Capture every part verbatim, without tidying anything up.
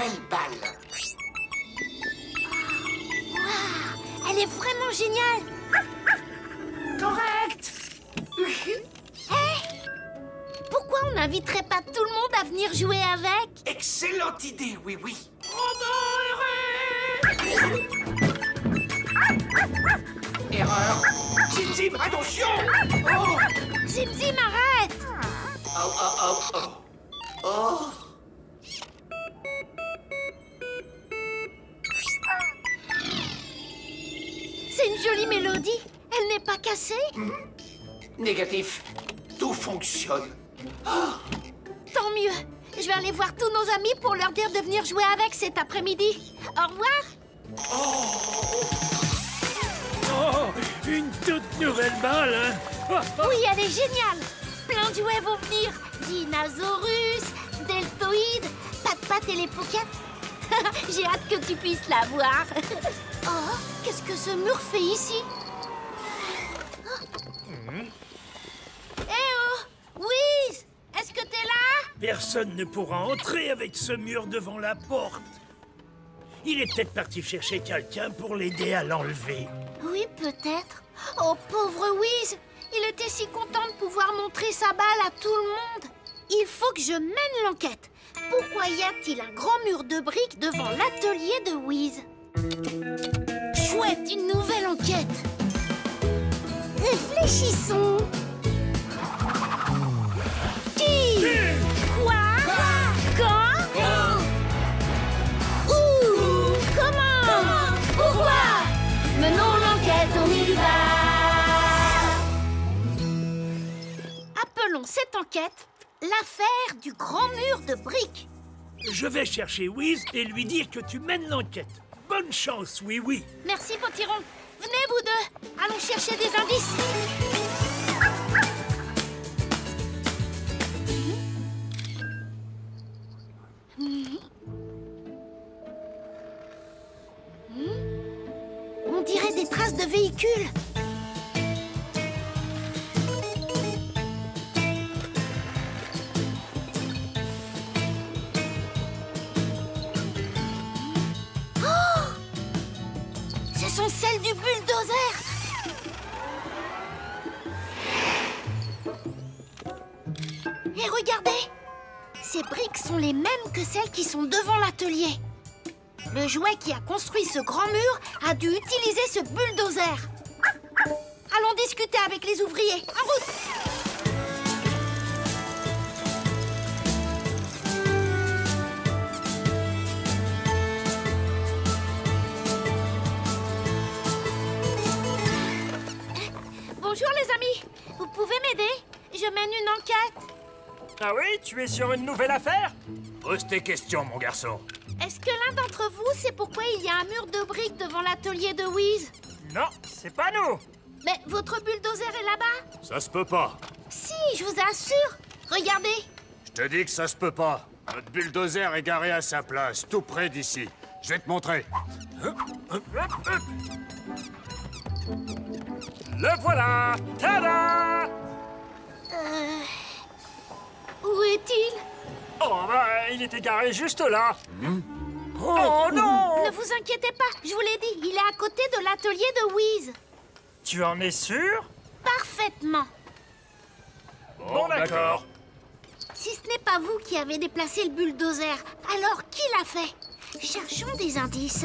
nouvelle balle. Waouh, elle est vraiment géniale. Correct. Hey, pourquoi on n'inviterait pas tout le monde à venir jouer avec? Excellente idée, oui, oui. Erreur. Zim Zim, attention. Oh. Zim Zim, arrête. Oh, oh, oh, oh. Oh. C'est une jolie mélodie. Elle n'est pas cassée? Mmh. Négatif. Tout fonctionne. Oh. Tant mieux. Je vais aller voir tous nos amis pour leur dire de venir jouer avec cet après-midi. Au revoir. Oh, oh, une toute nouvelle balle, hein? Oui, elle est géniale. Plein de jouets vont venir. Dinosaurus, Deltoïde, Pat-Pat et les Pocket. J'ai hâte que tu puisses la voir. Oh, qu'est-ce que ce mur fait ici? Mmh. Eh oh, Whiz, est-ce que t'es là? Personne ne pourra entrer avec ce mur devant la porte. Il est peut-être parti chercher quelqu'un pour l'aider à l'enlever. Oui, peut-être. Oh, pauvre Whiz. Il était si content de pouvoir montrer sa balle à tout le monde. Il faut que je mène l'enquête. Pourquoi y a-t-il un grand mur de briques devant l'atelier de Whiz? Chouette, une nouvelle enquête. Réfléchissons. Qui? Quoi? Quand? Où? Comment? Pourquoi? Menons l'enquête, on y va. Appelons cette enquête l'affaire du grand mur de briques. Je vais chercher Whiz et lui dire que tu mènes l'enquête. Bonne chance, oui, oui. Merci, Potiron. Venez, vous deux. Allons chercher des indices. On dirait des traces de véhicules. Ce sont celles du bulldozer. Et regardez, ces briques sont les mêmes que celles qui sont devant l'atelier. Le jouet qui a construit ce grand mur a dû utiliser ce bulldozer. Allons discuter avec les ouvriers. En route! Bonjour les amis, vous pouvez m'aider? Je mène une enquête. Ah oui, tu es sur une nouvelle affaire? Pose tes questions, mon garçon. Est-ce que l'un d'entre vous sait pourquoi il y a un mur de briques devant l'atelier de Whiz? Non, c'est pas nous. Mais votre bulldozer est là-bas? Ça se peut pas. Si, je vous assure. Regardez. Je te dis que ça se peut pas. Notre bulldozer est garé à sa place, tout près d'ici. Je vais te montrer. Le voilà! Tada! Euh... Où est-il? Oh, bah, il était garé juste là. Mmh. Oh, oh non! Ne vous inquiétez pas, je vous l'ai dit, il est à côté de l'atelier de Whiz. Tu en es sûr? Parfaitement. Bon, bon d'accord. Si ce n'est pas vous qui avez déplacé le bulldozer, alors qui l'a fait? Cherchons des indices.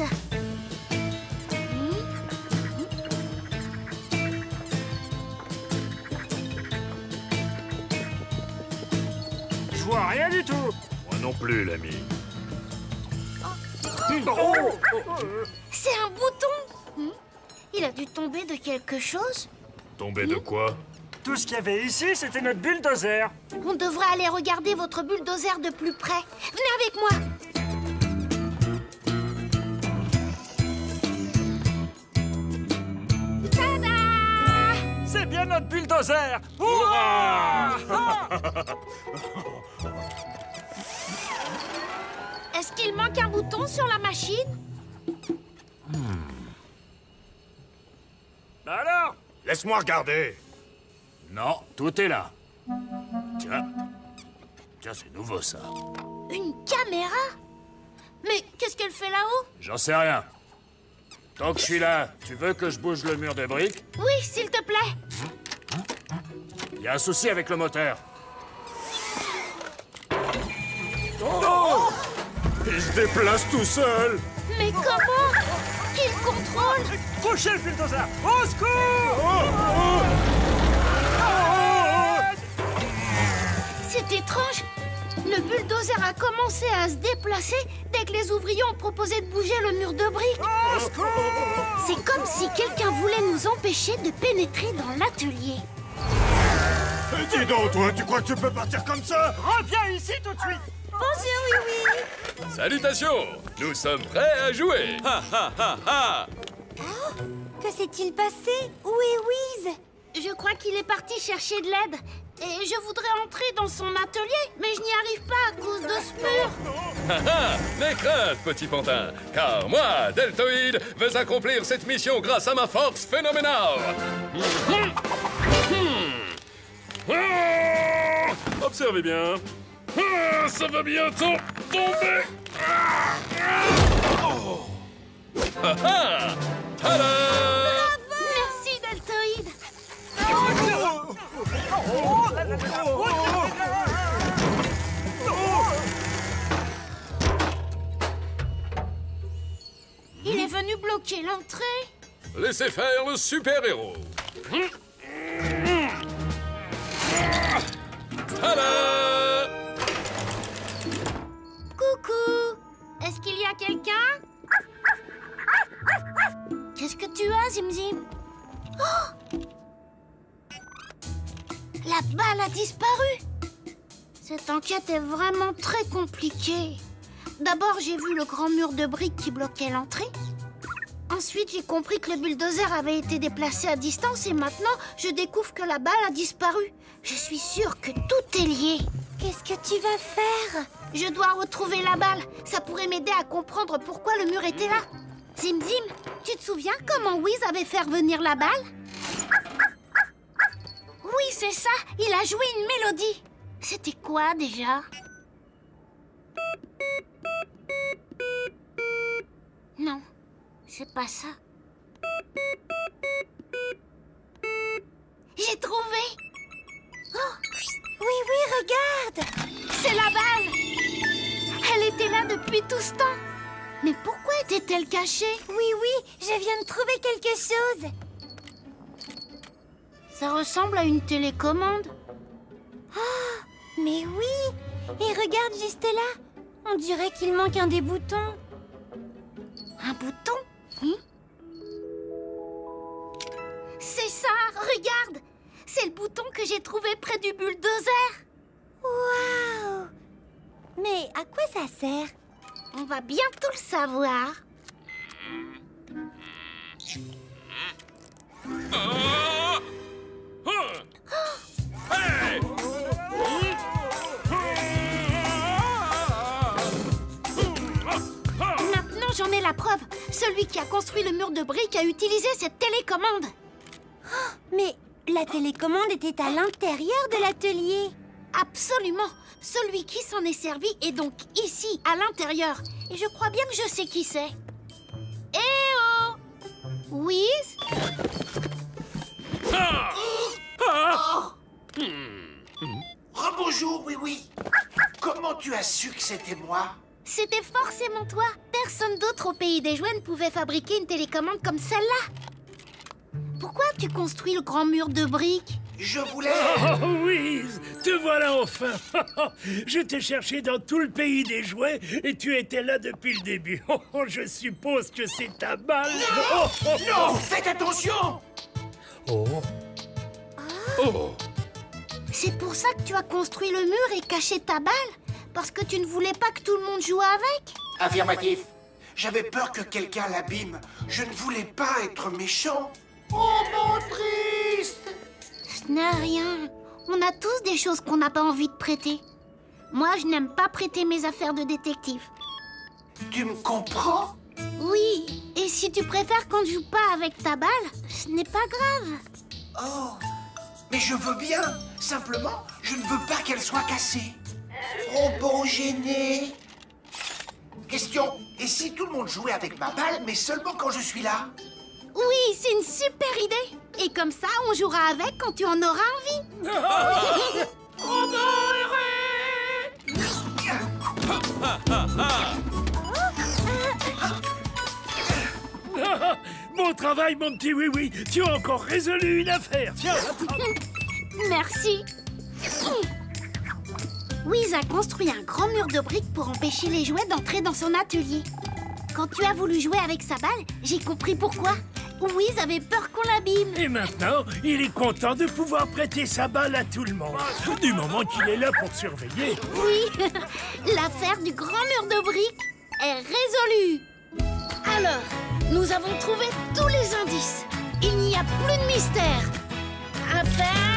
Je vois rien du tout. Moi non plus, l'ami. Oh. Oh. Oh. C'est un bouton. Il a dû tomber de quelque chose. Tomber de quoi? Tout ce qu'il y avait ici, c'était notre bulldozer. On devrait aller regarder votre bulldozer de plus près. Venez avec moi. Tada! C'est bien notre bulldozer. Hurrah! Est-ce qu'il manque un bouton sur la machine? hmm. Bah alors? Laisse-moi regarder. Non, tout est là. Tiens. Tiens, c'est nouveau, ça. Une caméra? Mais qu'est-ce qu'elle fait là-haut? J'en sais rien. Tant que je suis là, tu veux que je bouge le mur de briques? Oui, s'il te plaît. Il y a un souci avec le moteur. Oh! Il se déplace tout seul. Mais comment? Qui le contrôle? Couchez le bulldozer! Au secours! C'est étrange. Le bulldozer a commencé à se déplacer dès que les ouvriers ont proposé de bouger le mur de briques. Au secours! C'est comme si quelqu'un voulait nous empêcher de pénétrer dans l'atelier. Dis donc, toi, tu crois que tu peux partir comme ça? Reviens ici tout de suite! Bonjour, oui, oui. Salutations! Nous sommes prêts à jouer! Ha ha ha ha! Que s'est-il passé? Où est Wiz? Je crois qu'il est parti chercher de l'aide. Et je voudrais entrer dans son atelier, mais je n'y arrive pas à cause de ce mur. Ha ha! N'aie crainte, petit pantin, car moi, Deltoïde, veux accomplir cette mission grâce à ma force phénoménale! Ah! Observez bien. Ah, ça va bientôt tomber. Ah, ah. Oh. Ah, ah. Tada! Merci, Deltoïde. Il est venu bloquer l'entrée. Laissez faire le super-héros. Tada! Coucou. Est-ce qu'il y a quelqu'un? Qu'est-ce que tu as, Zim-Zim? Oh! La balle a disparu. Cette enquête est vraiment très compliquée. D'abord, j'ai vu le grand mur de briques qui bloquait l'entrée. Ensuite, j'ai compris que le bulldozer avait été déplacé à distance et maintenant, je découvre que la balle a disparu. Je suis sûre que tout est lié. Qu'est-ce que tu vas faire? Je dois retrouver la balle. Ça pourrait m'aider à comprendre pourquoi le mur était là. Zim Zim, tu te souviens comment Wiz avait fait revenir la balle? Oui, c'est ça. Il a joué une mélodie. C'était quoi déjà? Non, c'est pas ça. J'ai trouvé. Oh, oui, oui, regarde. C'est la balle. Elle était là depuis tout ce temps. Mais pourquoi était-elle cachée? Oui, oui, je viens de trouver quelque chose. Ça ressemble à une télécommande. Oh, mais oui. Et regarde juste là. On dirait qu'il manque un des boutons. Un bouton? Hum? C'est ça, regarde. C'est le bouton que j'ai trouvé près du bulldozer. Waouh! Mais à quoi ça sert? On va bientôt le savoir. Ah! Ah! Hey! Maintenant, j'en ai la preuve. Celui qui a construit le mur de briques a utilisé cette télécommande. Mais la télécommande était à l'intérieur de l'atelier. Absolument. Celui qui s'en est servi est donc ici, à l'intérieur. Et je crois bien que je sais qui c'est. Eh oh! Wiz? Ah! Ah! Oh. Rebonjour, oui, oui. Comment tu as su que c'était moi? C'était forcément toi. Personne d'autre au pays des jouets ne pouvait fabriquer une télécommande comme celle-là. Pourquoi tu construis le grand mur de briques? Je voulais... Oh, Wiz, te voilà enfin. Je t'ai cherché dans tout le pays des jouets et tu étais là depuis le début. Oh, je suppose que c'est ta balle. Non, oh, oh, non, faites attention. oh. Oh! C'est pour ça que tu as construit le mur et caché ta balle? Parce que tu ne voulais pas que tout le monde joue avec? Affirmatif. J'avais peur que quelqu'un l'abîme. Je ne voulais pas être méchant. Oh, mon triste. Ce n'est rien. On a tous des choses qu'on n'a pas envie de prêter. Moi, je n'aime pas prêter mes affaires de détective. Tu me comprends? Oui, et si tu préfères qu'on ne joue pas avec ta balle, ce n'est pas grave. Oh, mais je veux bien. Simplement, je ne veux pas qu'elle soit cassée. Oh, bon gêné. Qu'est-ce question. Et si tout le monde jouait avec ma balle, mais seulement quand je suis là? Oui, c'est une super idée. Et comme ça, on jouera avec quand tu en auras envie. Bon travail, mon petit oui-oui. Tu as encore résolu une affaire. Tiens, attrape. Merci. Wiz a construit un grand mur de briques pour empêcher les jouets d'entrer dans son atelier. Quand tu as voulu jouer avec sa balle, j'ai compris pourquoi. Wiz avait peur qu'on l'abîme. Et maintenant, il est content de pouvoir prêter sa balle à tout le monde. Du moment qu'il est là pour surveiller. Oui, l'affaire du grand mur de briques est résolue. Alors, nous avons trouvé tous les indices. Il n'y a plus de mystère. Affaire